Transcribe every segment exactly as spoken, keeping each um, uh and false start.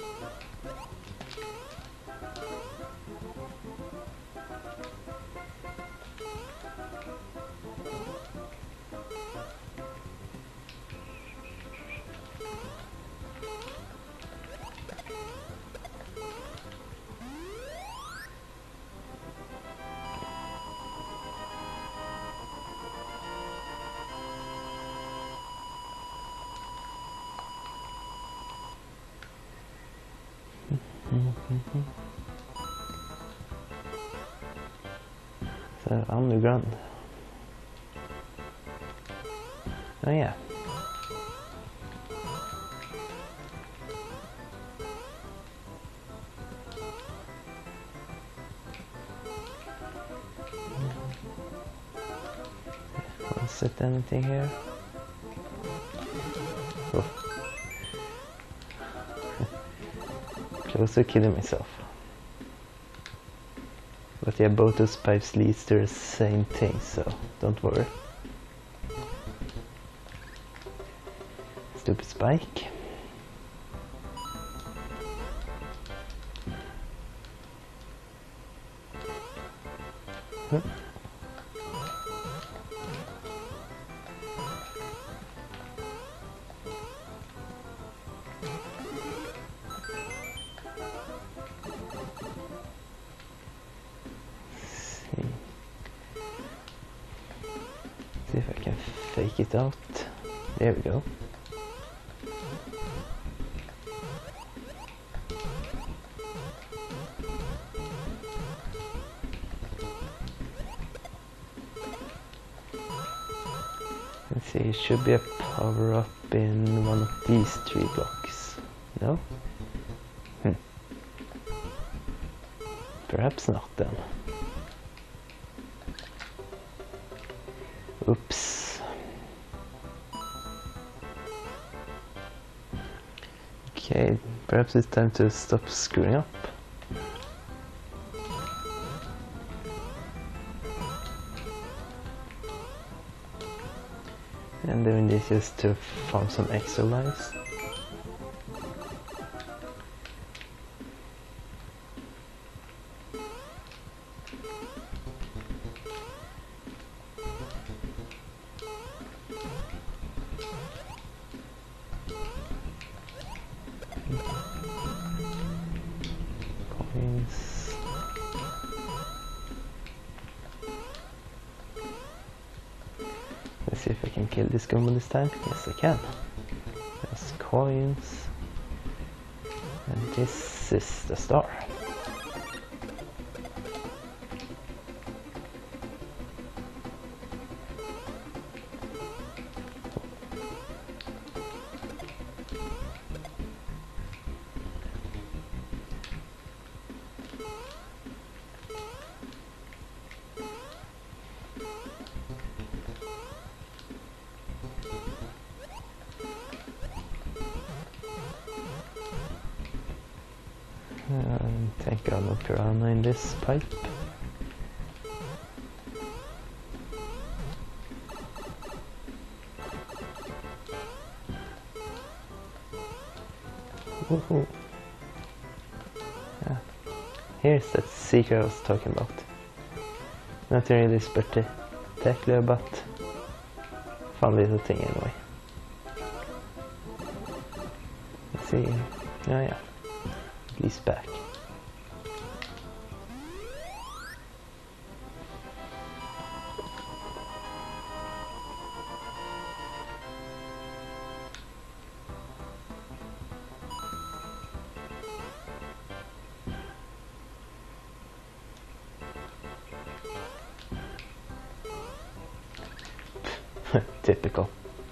So underground. Oh yeah. Can't set anything here. Oh. Close to killing myself. But yeah, both those pipes leads to the same thing, so don't worry. Stupid spike. Huh? See if I can fake it out. There we go. Let's see, it should be a power up in one of these three blocks. No? Hmm. Perhaps not then. Oops. Okay, perhaps it's time to stop screwing up. And doing this just to farm some extra lives. Coins. Let's see if I can kill this gumbo this time. Yes, I can. There's coins. And this is the star. Um, thank God no piranha in this pipe. Woohoo! Yeah. Here's that secret I was talking about. Nothing really spectacular, but fun little thing anyway. Let's see. Oh yeah. He's back. Typical.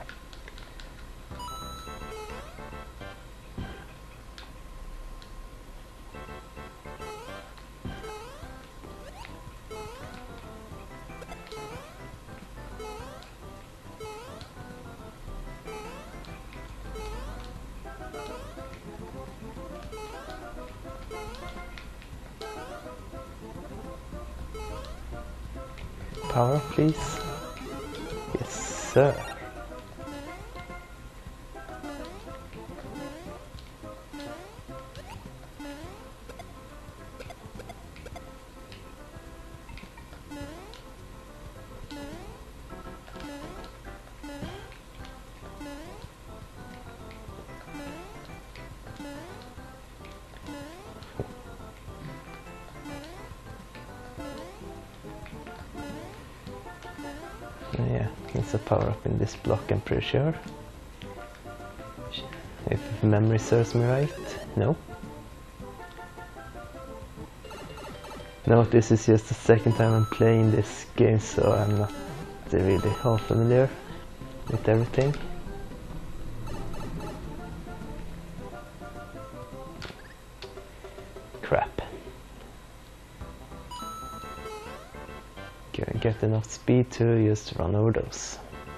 Power, please. Yes, sir. It's a power-up in this block, I'm pretty sure. If memory serves me right. No. No, this is just the second time I'm playing this game, so I'm not really all familiar with everything. Crap. Can't get enough speed to just run over those.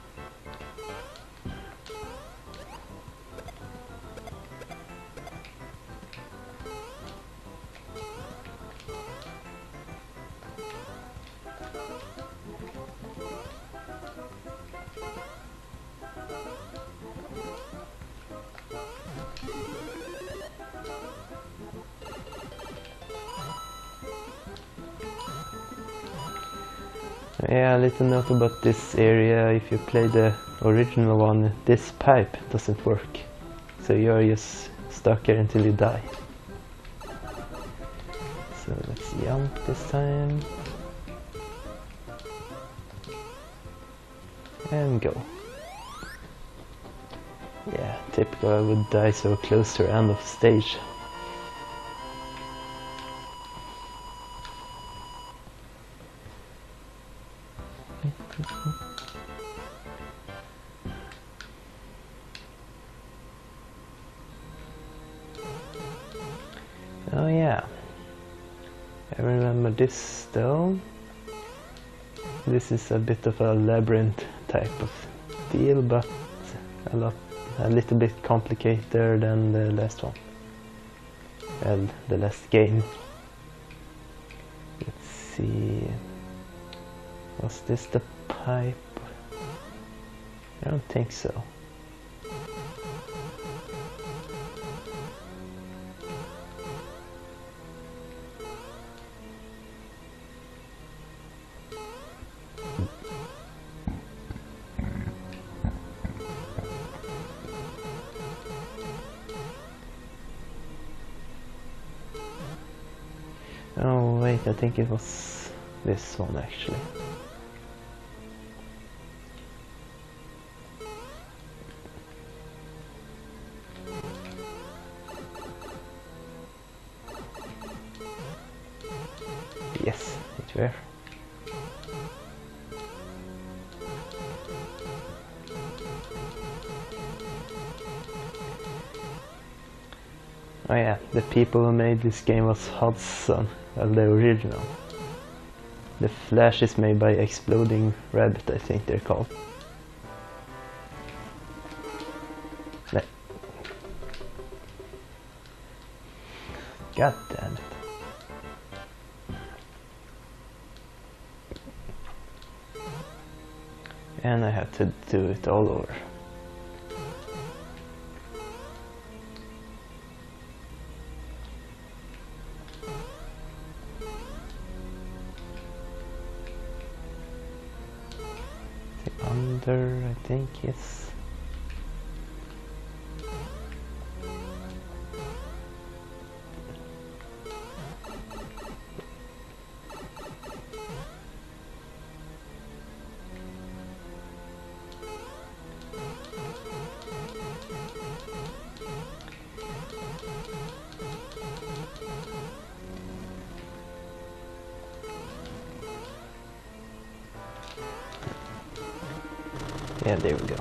Yeah, a little note about this area: if you play the original one, this pipe doesn't work. So you're just stuck here until you die. So let's jump this time. And go. Yeah, typical I would die so close to the end of the stage. Oh yeah, I remember this though. This is a bit of a labyrinth type of deal, but a lot, a little bit complicated than the last one. Well, the last game. Let's see. Was this the pipe? I don't think so. Oh wait, I think it was this one actually. Yes, it were. Oh yeah, the people who made this game was awsome, well, the original. The flash is made by Exploding Rabbit, I think they're called. No. God damn it. And I have to do it all over. Under, I think, yes. Yeah, there we go.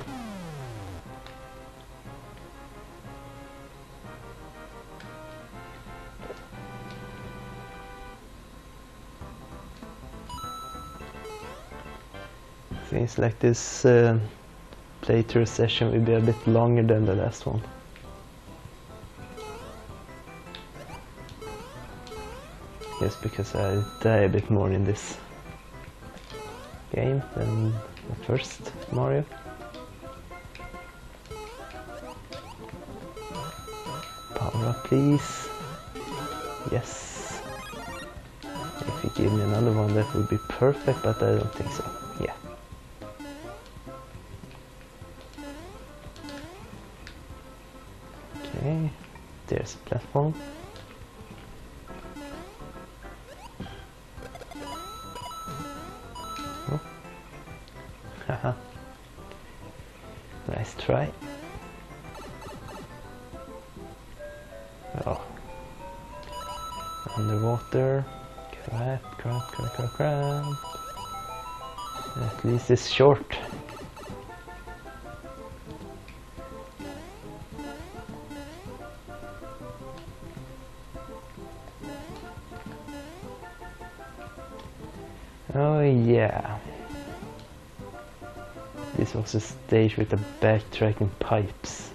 Seems like this uh, playthrough session will be a bit longer than the last one. Just because I die a bit more in this game than the first Mario. Power up, please. Yes. If you give me another one, that would be perfect, but I don't think so. Yeah. Okay, there's a platform. Oh. Haha. Oh. Underwater. Crap, crap, crap, crap, crap. At least it's short. Oh yeah. This was a stage with the backtracking pipes.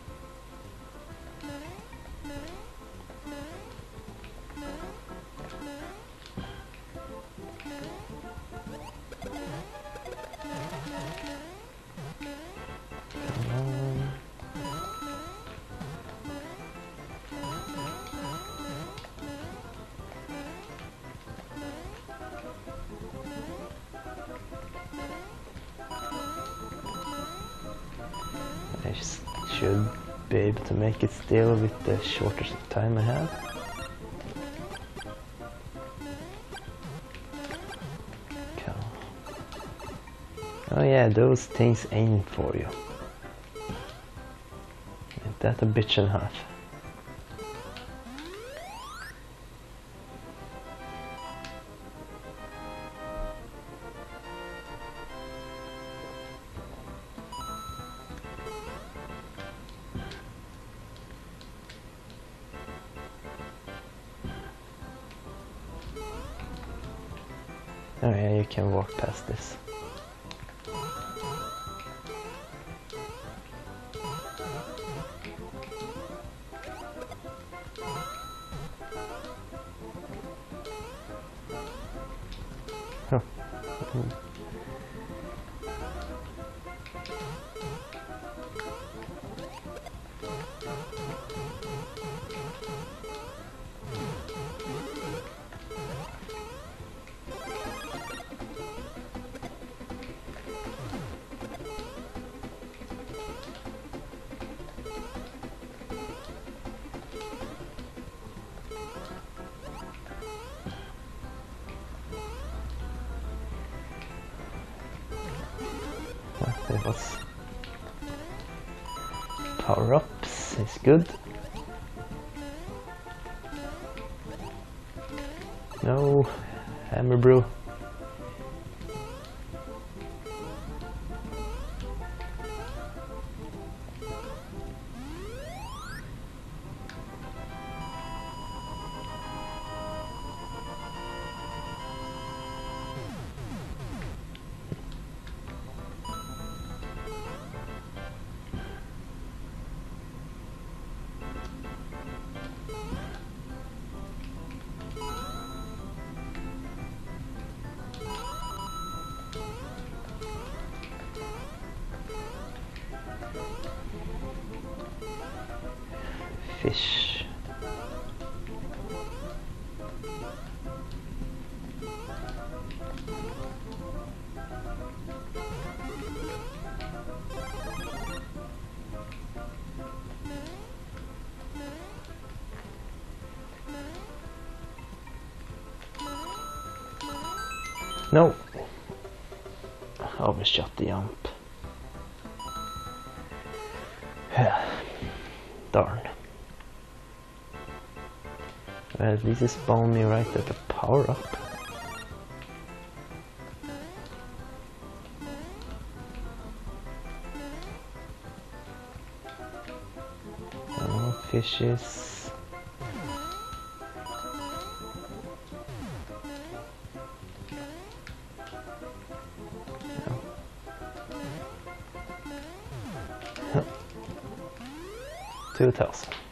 I should be able to make it still with the shortest time I have. Cool. Oh yeah, those things aim for you. Ain't that a bitch and a half? Oh yeah, you can walk past this. Oh. Mm. It was power-ups is good. No, hammer brew. Fish. No. I overshot the jump. Darn. Well, at least it spawned me right at the power up. Oh, fishes. No. Two thousand.